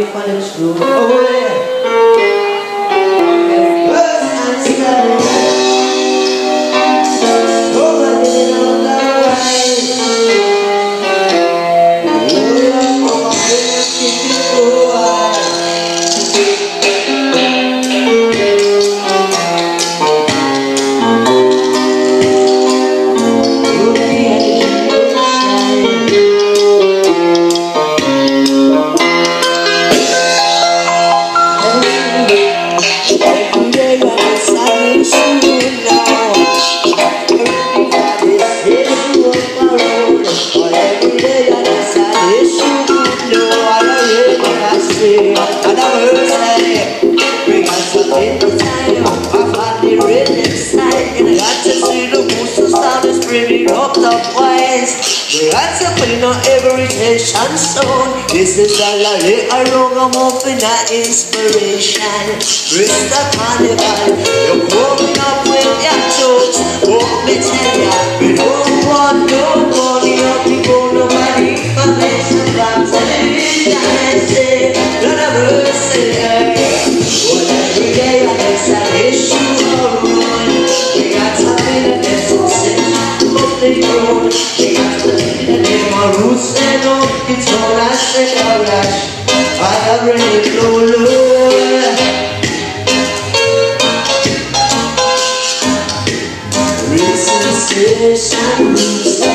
for the truth. Oh yeah. This is a lolly, a ragamuffin, a inspiration. Mr. Carnival, you're growing up with your jokes. What me tell ya, we don't want no money, or people, nobody, but there's some rhymes television and say, none of us say, well, every day it's an issue or one. We got something that is so simple, but they don't. We got something that they are roots and all. It's all I say, alright. I have really no love. Real sensations.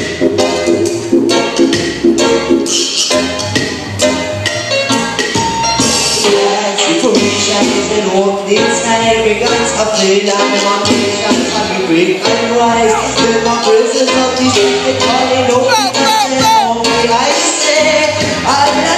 Yes, information is the north inside. We got to play down the mountain, and we break and rise. The presence of the street, they call it no. I say, I